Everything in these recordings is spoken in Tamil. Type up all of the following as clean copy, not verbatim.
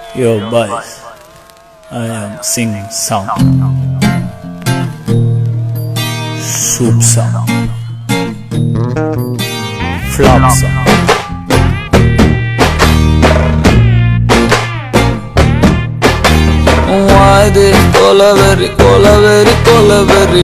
Yo boys, I am singing song, soup song, flop song. Why this Colaveri?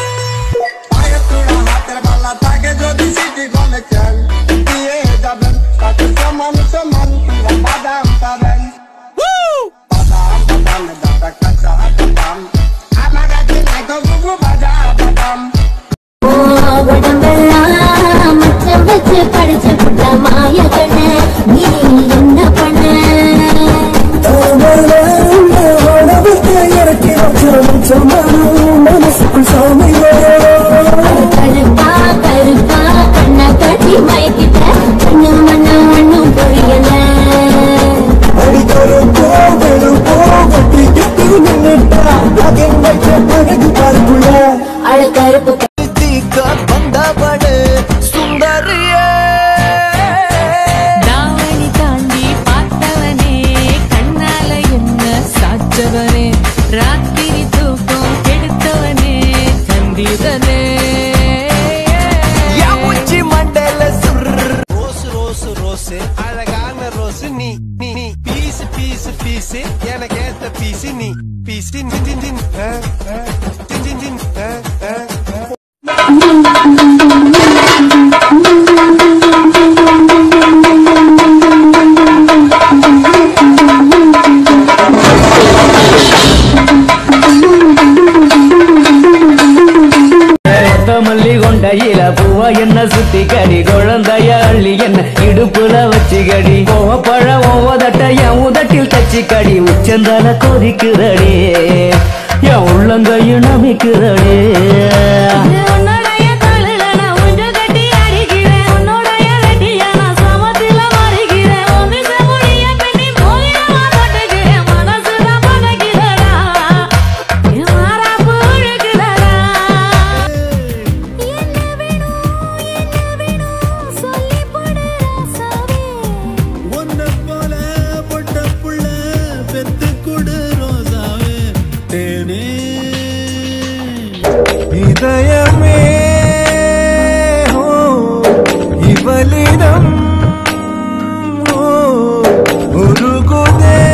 चंदन कोरिक्कुदडे या उल्लंगयु नमिक्कुदडे उन्नोडय तळुल ना उंजु कट्टी अडिक्किरे उन्नोडय रेडिया ना समतिल मारिक्किरे ओमिस मुडिय पेन्नी मोगिरा माटक्किरे मनसुल पडक्किरडा मारा पुडक्किरडा என்ன வேணும் சொல்லி போடு ராசாவே ஒன்ன போல பொட்ட புள்ள பெத்து குடு ரோசாவே தேனே இதயமே ஹோ இவளிடம் ஹோ உருகுதே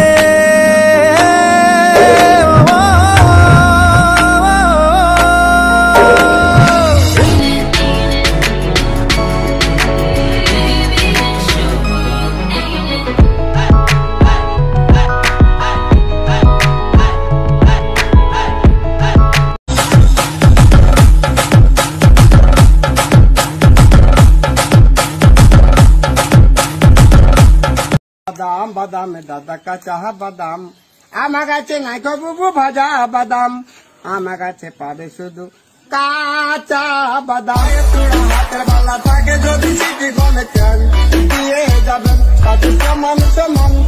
बादाम बादाम में दादा का चाह बादाम आमा गाचे नाइको बुबु भाजा बादाम आमा गाचे पाबे शुदु काचा बादाम तुड़ा हाथ वाला ताके जो दिसी की गोने चल दिए जब काचे समान